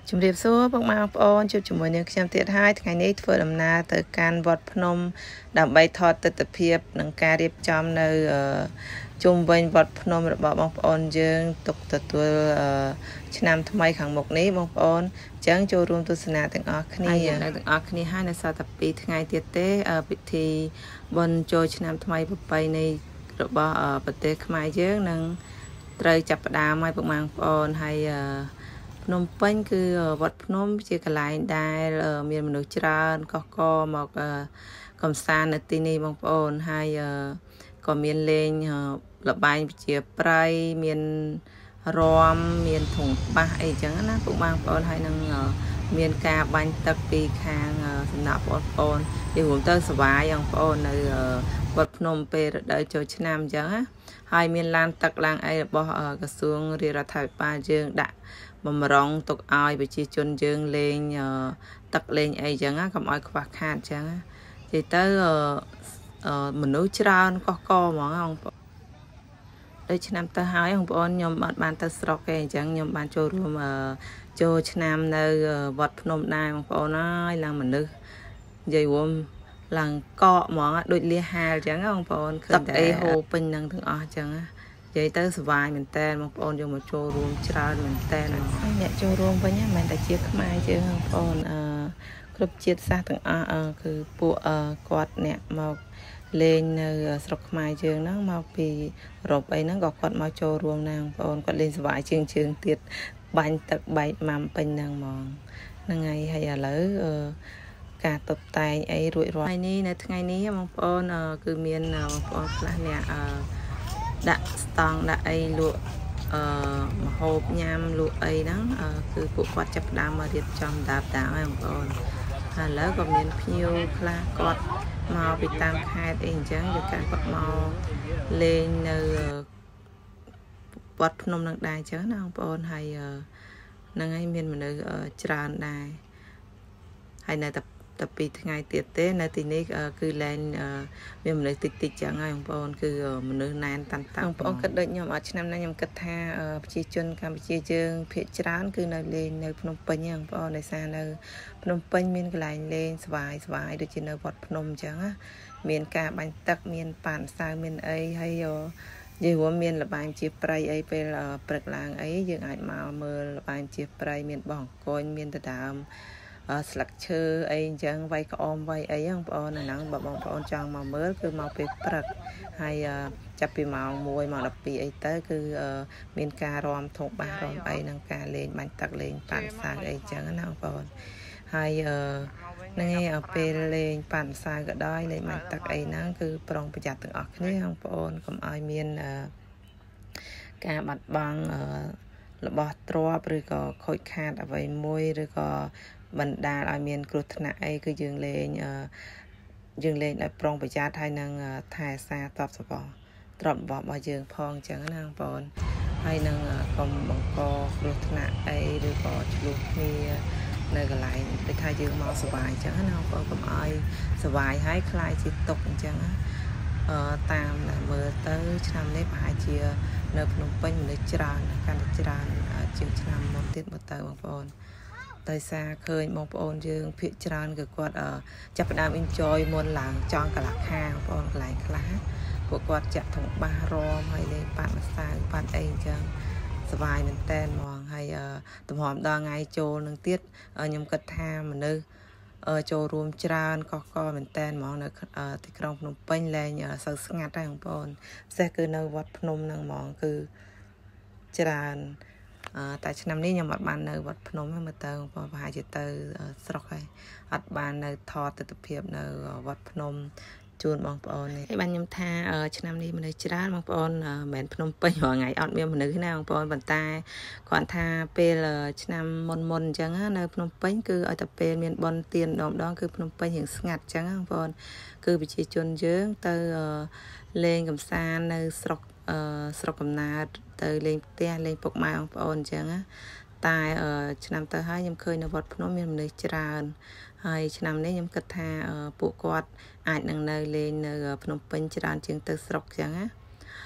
ជំរាបសួរបងប្អូនជួបជាមួយនឹងខ្ញុំទៀតហើយថ្ងៃនេះធ្វើដំណើរទៅកាន់វត្តភ្នំដើម្បីថតទស្សនវិជ្ជានិងការរៀបចំនៅជុំវិញវត្តភ្នំរបស់បងប្អូនយើងទុកទទួលឆ្នាំថ្មីខាងមុខនេះបងប្អូនអញ្ចឹងចូលរួមទស្សនាទាំងអស់គ្នាទាំងអស់គ្នាហើយនៅសល់តែ2ថ្ងៃទៀតទេពិធីបុណ្យចូលឆ្នាំថ្មីប្រពៃណីរបស់ប្រទេសខ្មែរយើងនឹងត្រូវចាប់ផ្ដើមហើយបងប្អូនហើយភ្នំពេញគឺវត្តភ្នំជាកន្លែងដែលមានមនុស្សច្រើនកកកមកកំសាន្តនៅទីនេះបងប្អូនហើយក៏មានលេងលបែងប្រជាប្រិយមានរាំមានធុងបាសអីចឹងណាបងប្អូនហើយនឹងមានការបាញ់ទឹកពីខាងសំណាក់បងប្អូននិយាយរួមទៅសប្បាយបងប្អូននៅវត្តភ្នំពេលរដូវចូលឆ្នាំអញ្ចឹងណាហើយមានឡានទឹកឡើងអីរបស់ក្រសួងរាជរដ្ឋាភិបាលយើងដាក់បំរុងទុកឲ្យប្រជាជនយើងលេងទឹកលេងអីចឹងណាកុំឲ្យខ្វះខាតចឹងណានិយាយទៅមនុស្សច្រើនកកកហ្មងបងប្អូនដូចឆ្នាំទៅហើយបងប្អូនខ្ញុំអត់បានទៅស្រុកទេអញ្ចឹងខ្ញុំបានចូលរួមចូលឆ្នាំនៅវត្តភ្នំដែរបងប្អូនហើយឡើងមនុស្សនិយាយរួមឡើងកកហ្មងដូចលះហាលអញ្ចឹងបងប្អូនឃើញតែអីហូរពេញនឹងទាំងអស់អញ្ចឹងណានិយាយទៅសុវ័យមែនតើបងប្អូនយកមកចូលរួមច្រើនមែនតើអ្នកចូលរួមវិញមិនមែនតែជាខ្មែរយើងបងប្អូនគ្រប់ជាតិសាសន៍ទាំងអស់គឺពួកគាត់អ្នកមកលេងនៅស្រុកខ្មែរយើងហ្នឹងមកពីអឺរ៉ុបអីហ្នឹងក៏គាត់មកចូលរួមដែរបងប្អូនគាត់លេងសុវ័យជើងទៀតបាញ់ទឹកបែកម៉ាំពេញហ្នឹងហ្មងហ្នឹងហើយឥឡូវការតុបតែងអីរួចរាល់ថ្ងៃនេះនៅថ្ងៃនេះបងប្អូនគឺមានបងប្អូនខ្លះអ្នកដាក់ស្តង់ដាក់អីលក់ម្ហូបញ៉ាំលក់អីហ្នឹងគឺពួកគាត់ចាប់ផ្ដើមមករៀបចំដាប់តាហើយបងប្អូនហើយឥឡូវក៏មានភ្ញៀវខ្លះគាត់មកពីតាមខេត្តអីអញ្ចឹងយកការគាត់មកលេងនៅវត្តភ្នំនឹងដែរអញ្ចឹងណាបងប្អូនហើយហ្នឹងហើយមានមនុស្សច្រើនដែរហើយនៅតែ2ថ្ងៃទៀតទេនៅទីនេះគឺលែងមានមនុស្សតិចចឹងហើយបងប្អូនគឺមនុស្សណែនតាន់តាបងប្អូនគិតដូចខ្ញុំអត់ឆ្នាំនេះខ្ញុំគិតថាប្រជាជនកម្ពុជាយើងភាគច្រើនគឺនៅលេងនៅភ្នំពេញហ្នឹងបងប្អូនដោយសារនៅភ្នំពេញមានកន្លែងលេងស្វាយដូចជានៅវត្តភ្នំអញ្ចឹងណាមានការបាញ់ទឹកមានប៉ានសៅមានអីហើយនិយាយរួមមានលបែងជាប្រៃអីពេលព្រឹកឡើងអីយើងអាចមកមើលលបែងជាប្រៃមានបងអង្គុញមានដដើមស្លឹកឈើអីអញ្ចឹងវាយក្អមវាយអីបងប្អូនអាហ្នឹងបើបងប្អូនចង់មកមើលគឺមកពេលព្រឹកហើយចាប់ពីម៉ោង1ម៉ោង12អីទៅគឺមានការរាំធុងបាសរាំអីនិងការលេងបាញ់ទឹកលេងប៉ាន់សាវអីអញ្ចឹងណាបងប្អូនហើយហ្នឹងឯងពេលលេងប៉ាន់សាវក៏ដោយលេងបាញ់ទឹកអីហ្នឹងគឺប្រុងប្រយ័ត្នទាំងអស់គ្នាបងប្អូនកុំឲ្យមានការបាត់បង់របស់ទ្រព្យឬក៏ខូចខាតអ្វីមួយឬក៏បណ្ដាលឲ្យមានគ្រោះថ្នាក់អីគឺយើងលេងឲ្យប្រុងប្រយ័ត្នហើយនឹងថែសារទ្រព្យរបស់យើងផងអញ្ចឹងណាបងប្អូនហើយនឹងកុំបង្កគ្រោះថ្នាក់អីឬក៏ឆ្លោះគ្នានៅកន្លែងដូចថាយើងមកសុវ័យអញ្ចឹងណាបងប្អូនកុំឲ្យសុវ័យហើយខ្លាចជាទុកអញ្ចឹងតាមដែលមើលទៅឆ្នាំនេះប្រហែលជានៅភ្នំពេញមនុស្សច្រើនកាន់តែច្រើនជាងឆ្នាំមុនទៀតមើលទៅបងប្អូនដោយសារឃើញបងប្អូនយើងភាគច្រើនគឺគាត់ចាប់ផ្ដើម enjoy មុនឡើងចង់កន្លះខាបងប្អូនកន្លែងខ្លះពួកគាត់ចាក់ធុងបាសរមហើយលេងប៉ាត់ម្សៅប៉ាត់អីអញ្ចឹងសុវ័យមែនតែនហ្មងហើយទំហំដល់ថ្ងៃចូលនឹងទៀតខ្ញុំគិតថាមនុស្សចូលរួមច្រើនកកកមែនតែនហ្មងនៅទីក្រុងភ្នំពេញលែងសូវស្ងាត់ដែរបងប្អូនពិសេសគឺនៅវត្តភ្នំហ្នឹងហ្មងគឺច្រើនតែឆ្នាំនេះខ្ញុំអត់បាននៅវត្តភ្នំទេមើលទៅបងប្អូនប្រហែលជាទៅស្រុកហើយអត់បាននៅថតទស្សនវិជ្ជានៅវត្តភ្នំជូនបងប្អូននេះហើយបានខ្ញុំថាឆ្នាំនេះមនុស្សច្រើនបងប្អូនមិនមែនភ្នំពេញរាល់ថ្ងៃអត់មានមនុស្សណាបងប្អូនប៉ុន្តែគាត់ថាពេលឆ្នាំមុនអញ្ចឹងនៅភ្នំពេញគឺឲ្យតែពេលមានបុណ្យទានម្ដងគឺភ្នំពេញរៀងស្ងាត់អញ្ចឹងបងប្អូនគឺប្រជាជនយើងទៅលេងកម្សាន្តនៅស្រុកកំណើតទៅលេងផ្ទះលេងពុកម៉ែបងប្អូនអញ្ចឹងណាតែឆ្នាំទៅហើយខ្ញុំឃើញនៅវត្តភ្នំមានមនុស្សច្រើនហើយឆ្នាំនេះខ្ញុំគិតថាពួកគាត់អាចនឹងនៅលេងនៅភ្នំពេញច្រើនជាងទៅស្រុកអញ្ចឹងណា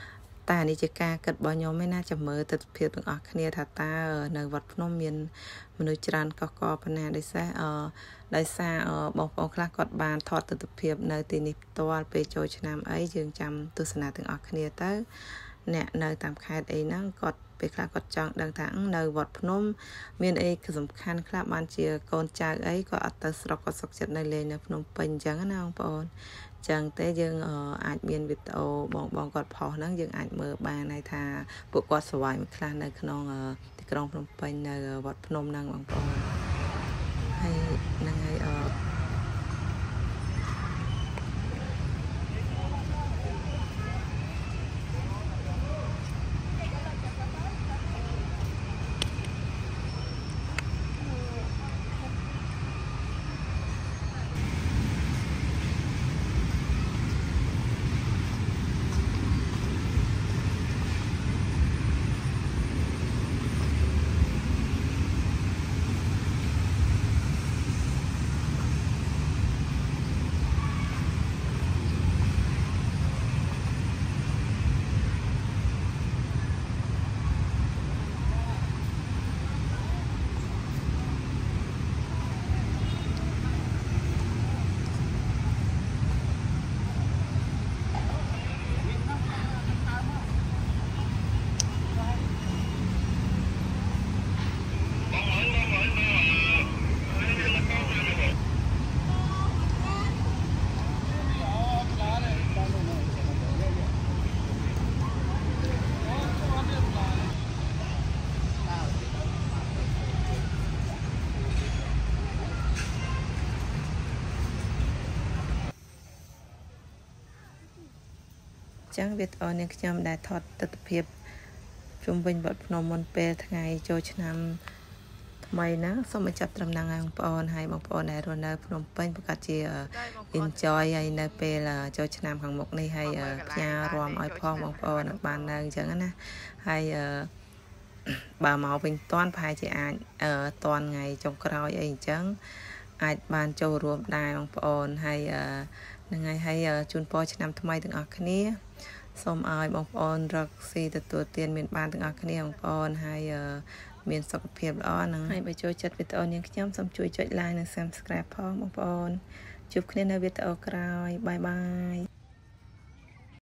តានេះជាការគិតរបស់ខ្ញុំឯណាចាំមើលទស្សនវិជ្ជាទាំងអស់គ្នាថាតើនៅវត្តភ្នំមានមនុស្សច្រើនកកកប៉ុណ្ណាដោយសារបងប្អូនខ្លះគាត់បានថតទស្សនវិជ្ជានៅទីនេះផ្ទាល់ពេលចូលឆ្នាំអីយើងចាំទស្សនាទាំងអស់គ្នាទៅអ្នកនៅតាមខេត្តអីហ្នឹងគាត់ពេលខ្លះគាត់ចង់ដឹងថានៅវត្តភ្នំមានអីសំខាន់ខ្លះបានជាកូនចៅអីគាត់អត់ទៅស្រុកគាត់សុខចិត្តនៅលេងនៅភ្នំពេញអញ្ចឹងណាបងប្អូនចឹងទេយើងអាចមានវីដេអូបងគាត់ផុសហ្នឹងយើងអាចមើលបានហើយថាពួកគាត់ស្វែងខ្លះនៅក្នុងទីក្រុងភ្នំពេញនៅវត្តភ្នំហ្នឹងបងប្អូនហើយហ្នឹងហើយចឹងវីដេអូនេះខ្ញុំដែលថតទស្សនវិជ្ជាជុំវិញវត្តភ្នំមុនពេលថ្ងៃចូលឆ្នាំថ្មីហ្នឹងសូមបញ្ចប់ត្រឹមហ្នឹងហើយបងប្អូនហើយបងប្អូនដែលរស់នៅភ្នំពេញប្រកាសជា enjoy ហើយនៅពេលចូលឆ្នាំខាងមុខនេះហើយផ្ញើរំឲ្យផងបងប្អូនបាននៅអញ្ចឹងណាហើយបើមកវិញតាន់ប្រហែលជាអាចតាន់ថ្ងៃចុងក្រោយអីអញ្ចឹងអាចបានចូលរួមដែរបងប្អូនហើយហ្នឹងហើយជូនពរឆ្នាំថ្មីទាំងអស់គ្នាសូមឲ្យបងប្អូនរកស៊ីទទួលទានមានបានទាំងអស់គ្នាបងប្អូនហើយមានសុខភាពល្អហ្នឹងហើយបើចូលចិត្តវីដេអូនេះខ្ញុំសូមជួយចុច like និង subscribe ផងបងប្អូនជួបគ្នានៅវីដេអូក្រោយបាយបាយ